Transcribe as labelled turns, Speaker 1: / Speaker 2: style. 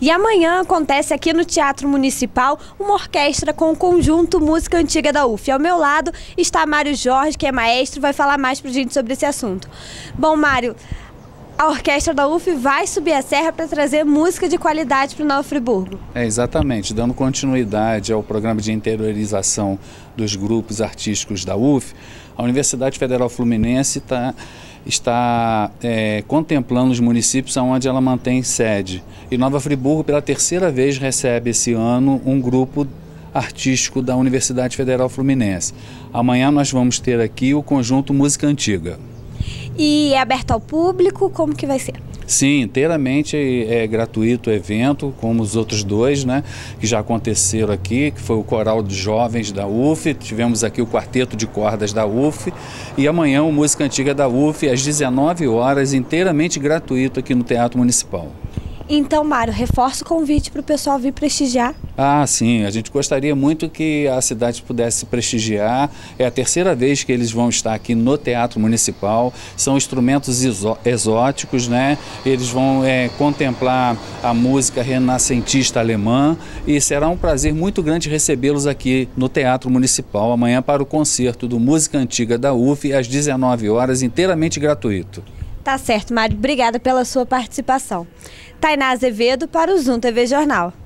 Speaker 1: E amanhã acontece aqui no Teatro Municipal uma orquestra com o conjunto Música Antiga da UF. Ao meu lado está Mário Jorge, que é maestro, vai falar mais pra gente sobre esse assunto. Bom, Mário, a orquestra da UF vai subir a serra para trazer música de qualidade para o Nova Friburgo.
Speaker 2: Exatamente, dando continuidade ao programa de interiorização dos grupos artísticos da UF, a Universidade Federal Fluminense está contemplando os municípios onde ela mantém sede. E Nova Friburgo, pela terceira vez, recebe esse ano um grupo artístico da Universidade Federal Fluminense. Amanhã nós vamos ter aqui o conjunto Música Antiga.
Speaker 1: E é aberto ao público? Como que vai ser?
Speaker 2: Sim, inteiramente é gratuito o evento, como os outros dois, né, que já aconteceram aqui, que foi o Coral dos Jovens da UF, tivemos aqui o Quarteto de Cordas da UF, e amanhã o Música Antiga da UF, às 19 horas, inteiramente gratuito aqui no Teatro Municipal.
Speaker 1: Então, Mário, reforça o convite para o pessoal vir prestigiar.
Speaker 2: Ah, sim, a gente gostaria muito que a cidade pudesse prestigiar. É a terceira vez que eles vão estar aqui no Teatro Municipal. São instrumentos exóticos, né? Eles vão contemplar a música renascentista alemã e será um prazer muito grande recebê-los aqui no Teatro Municipal amanhã para o concerto do Música Antiga da UF às 19 horas, inteiramente gratuito.
Speaker 1: Tá certo, Mário. Obrigada pela sua participação. Tainá Azevedo para o Zoom TV Jornal.